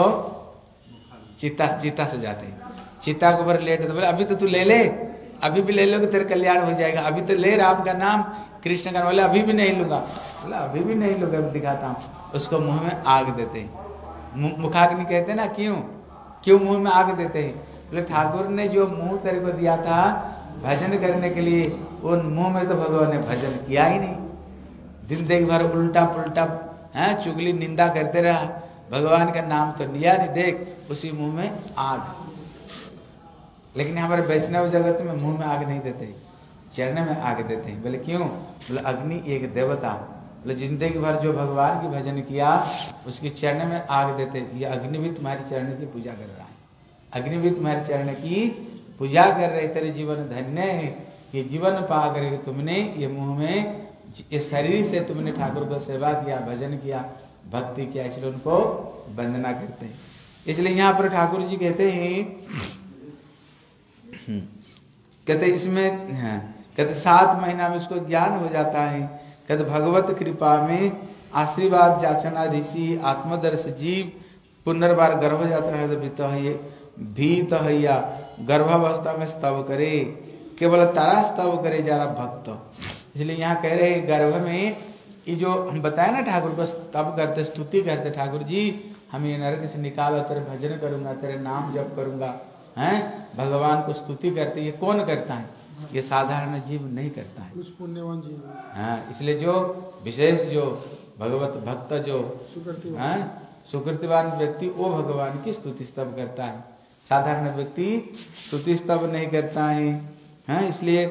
चिता चिता सजाते हैं, चिता के ऊपर लेटे तो बोले अभी तो तू ले ले, अभी भी ले लोगे तेरे कल्याण हो जाएगा, अभी तो ले राम का नाम कृष्ण का। बोले अभी भी नहीं लूंगा। बोला अभी भी नहीं लूंगा, अभी दिखाता हूँ। उसको मुंह में आग देते हैं, मुखाग्नि कहते ना, क्यों क्यों मुंह में आग देते हैं? बोले ठाकुर ने जो मुंह तेरे को दिया था भजन करने के लिए, वो मुंह में तो भगवान ने भजन किया ही नहीं। दिन देख भर उल्टा पुल्टा है चुगली निंदा करते रहा, भगवान का नाम तो लिया नहीं, देख उसी मुंह में आग। लेकिन हमारे वैष्णव जगत में मुंह में आग नहीं देते, चरण में आग देते हैं। बोले क्यों? बोले अग्नि एक देवता, बोले जिंदगी भर जो भगवान की भजन किया उसके चरण में आग देते। ये अग्नि भी तुम्हारे चरण की पूजा कर रहा है, अग्नि भी तुम्हारे चरण की पूजा कर रहे। तेरे जीवन धन्य है, ये जीवन पा करके तुमने ये मुंह में, ये शरीर से तुमने ठाकुर को सेवा किया, भजन किया, भक्ति किया, इसलिए उनको वंदना करते हैं। इसलिए यहाँ पर ठाकुर जी कहते हैं, कहते इसमें हाँ, कहते सात महीना में उसको ज्ञान हो जाता है। कहते भगवत कृपा में आशीर्वाद जाचना ऋषि आत्मदर्श जीव पुनर्बार गर्भ जाता है तो भीत हैया गर्भावस्था में स्तव करे, केवल तारा स्तव करे जरा भक्त। इसलिए यहाँ कह रहे गर्भ में ये जो हम बताए ना ठाकुर को स्तव करते, स्तुति करते, ठाकुर जी हम ये नरक से निकालो, तेरे भजन करूंगा, तेरे नाम जप करूंगा, हैं भगवान को स्तुति करते। ये कौन करता है? ये साधारण जीव नहीं करता है, कुछ पुण्यवान जीव। हाँ, इसलिए जो विशेष जो भगवत भक्त जो हाँ सुकृतिवान व्यक्ति वो भगवान की स्तुति स्तव करता है, साधारण व्यक्ति स्तुति स्तव नहीं करता है। हाँ, इसलिए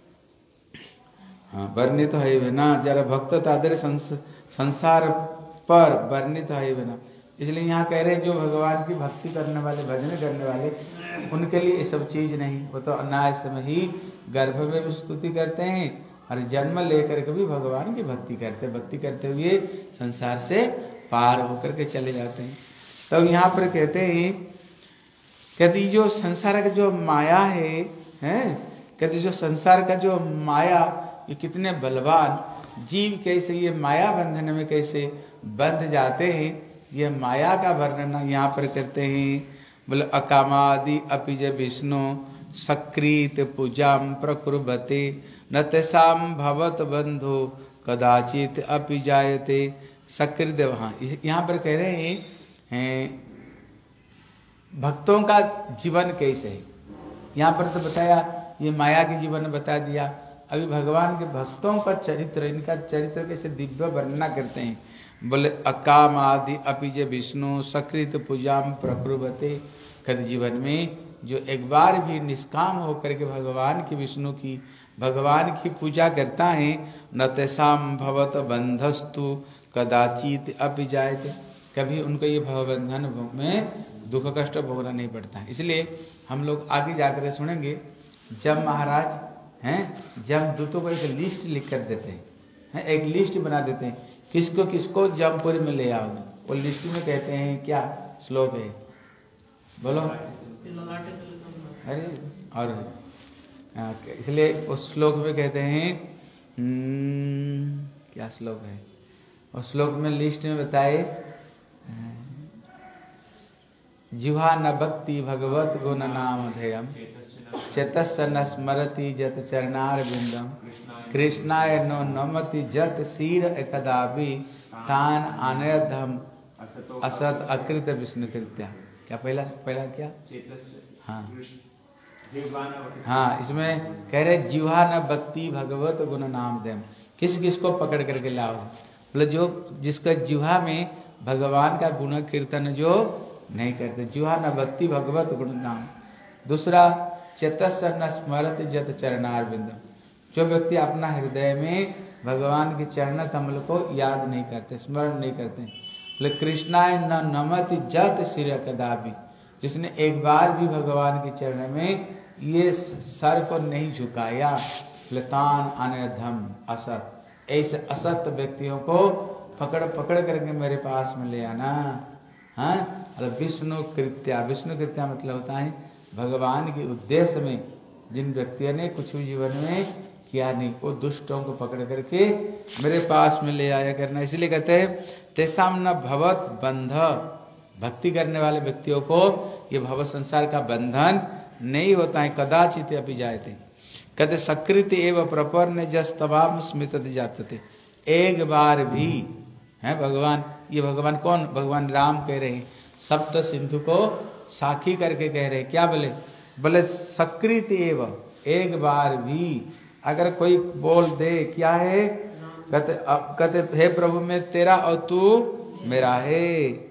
हाँ वर्णित है ना जरा भक्त तादर संस, संसार पर वर्णित है ना। इसलिए यहाँ कह रहे जो भगवान की भक्ति करने वाले, भजन करने वाले, उनके लिए ये सब चीज नहीं। वो तो अनायास में ही गर्भ में भी स्तुति करते हैं और जन्म लेकर के भी भगवान की भक्ति करते, भक्ति करते हुए संसार से पार होकर के चले जाते हैं। तब तो यहाँ पर कहते हैं, कहते जो संसार का जो माया है, हैं कहते जो संसार का जो माया ये कितने बलवान जीव कैसे ये माया बंधन में कैसे बंध जाते हैं, ये माया का वर्णन यहाँ पर करते हैं। बोले अकामादि अपिज विष्णु सकृत पूजाम प्रकुर्वते न तेषाम भवत बंधु कदाचित अपि जायते सकृत। वहाँ यहाँ पर कह रहे हैं, हैं भक्तों का जीवन कैसे है। यहाँ पर तो बताया ये माया के जीवन बता दिया, अभी भगवान के भक्तों का चरित्र, इनका चरित्र कैसे दिव्य वर्णना करते हैं। बोले अकाम आदि अपिज विष्णु सकृत पूजाम प्रकुर्वते। कद जीवन में जो एक बार भी निष्काम होकर के भगवान की विष्णु की भगवान की पूजा करता है, न तेषाम भवत बंधस्तु कदाचित अपि जायते। कभी उनको ये भवबंधन में दुख कष्ट भोगना नहीं पड़ता है। इसलिए हम लोग आगे जाकर सुनेंगे, जब महाराज हैं जब दूतों को एक लिस्ट लिख कर देते हैं, हैं एक लिस्ट बना देते हैं, किसको किसको जमपुरी में ले आओगे। वो लिस्ट में कहते हैं क्या श्लोक है बोलो। अरे और इसलिए उस श्लोक में कहते हैं क्या श्लोक है, उस श्लोक में लिस्ट में बताए जिह्वा न भक्ति भगवत गुण नाम धेयम चेतस्य न स्मरति जत चरणार बिंदम कृष्णाय नो नमति जत सीर एकदापि तान आनयधम असत अकृत विष्णु कृत्या। क्या पहला पहला क्या? हाँ हाँ, इसमें कह रहे जिह्वा न भक्ति भगवत गुण नाम देम। किस किस को पकड़ करके लाओ? बोले जो जिसका जिह्वा में भगवान का गुण कीर्तन जो नहीं करते, जिह्वा न भक्ति भगवत गुण नाम। दूसरा चेतस्य न स्मरति जत चरणार बिंदम, जो व्यक्ति अपना हृदय में भगवान के चरण कमल को याद नहीं करते, स्मरण नहीं करते। बोले कृष्णाय न नमति जत सिर कदापि, जिसने एक बार भी भगवान के चरण में ये सर को नहीं झुकाया। लतान अनधम असत, ऐसे असत व्यक्तियों को पकड़ पकड़ करके मेरे पास में ले आना। हाँ, विष्णु कृत्या, विष्णु कृत्या मतलब होता है भगवान के उद्देश्य में जिन व्यक्तियों ने कुछ भी जीवन में किया नहीं, वो दुष्टों को पकड़ करके मेरे पास में ले आया करना। इसलिए कहते हैं तेसाम न भवत बंध, भक्ति करने वाले व्यक्तियों को ये भव संसार का बंधन नहीं होता है। कदाचित अपि जायते, कहते सकृत एवं प्रपर ने जस्तवाम स्मृत जाते। एक बार भी है भगवान, ये भगवान कौन? भगवान राम कह रहे हैं, सप्त सिंधु को साखी करके कह रहे हैं। क्या बोले? बोले सकृत एवं, एक बार भी अगर कोई बोल दे क्या है, कहते कहते हे प्रभु मैं तेरा और तू मेरा है,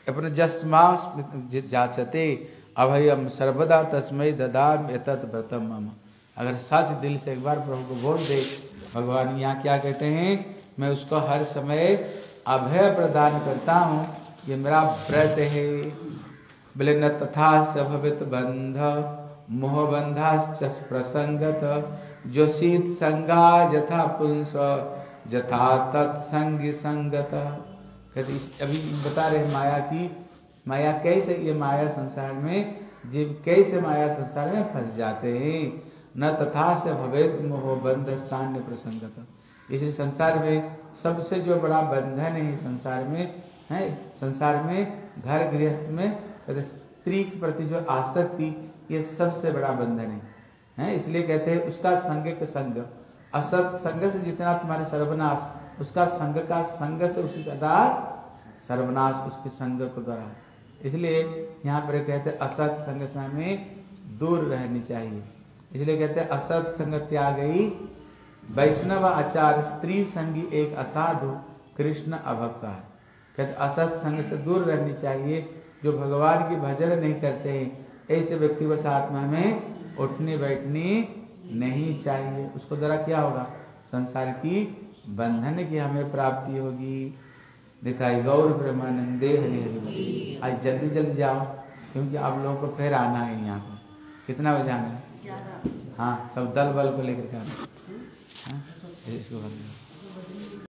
अपने जस्मा जाचते अभयम सर्वदा तस्मै ददाम एतत् व्रतम मम। अगर सच दिल से एक बार प्रभु को बोल दे, भगवान यहाँ क्या कहते हैं, मैं उसको हर समय अभय प्रदान करता हूँ, ये मेरा व्रत है। बोले न तथा स भवित बंध मोहबंधाश्च प्रसंगत जो शीत संगा यथा पुंस यथा तत्संग संगत। कहते अभी बता रहे माया की, माया कैसे, ये माया संसार में जीव कैसे माया संसार में फंस जाते हैं। न तथा से भवेद मोह बंध सान्य प्रसंगत। इसलिए संसार में सबसे जो बड़ा बंधन है संसार में है, संसार में घर गृहस्थ में स्त्री के प्रति जो आसक्ति, ये सबसे बड़ा बंधन है, है? इसलिए कहते हैं उसका संग के संग, असत संग से जितना तुम्हारे सर्वनाश, उसका संग का संग से उसी का सर्वनाश उसके संग को द्वारा। इसलिए यहाँ पर कहते हैं असत संग से हमें दूर रहनी चाहिए। इसलिए कहते हैं असत संग त्यागी वैष्णव आचार स्त्री संगी एक असाधु कृष्ण अभक्त है। कहते असत संग से दूर रहनी चाहिए, जो भगवान की भजन नहीं करते हैं, ऐसे व्यक्ति को साथ में हमें उठनी बैठनी नहीं चाहिए। उसको द्वारा क्या होगा, संसार की बंधन की हमें प्राप्ति होगी। दिखाई गौर ब्रह्मानंदे हरि हरि। आज जल्दी जल्दी जाओ, क्योंकि आप लोगों को फिर आना है यहाँ पर। कितना बजे आना है? हाँ, सब दल बल को लेकर के आना। हाँ, इसको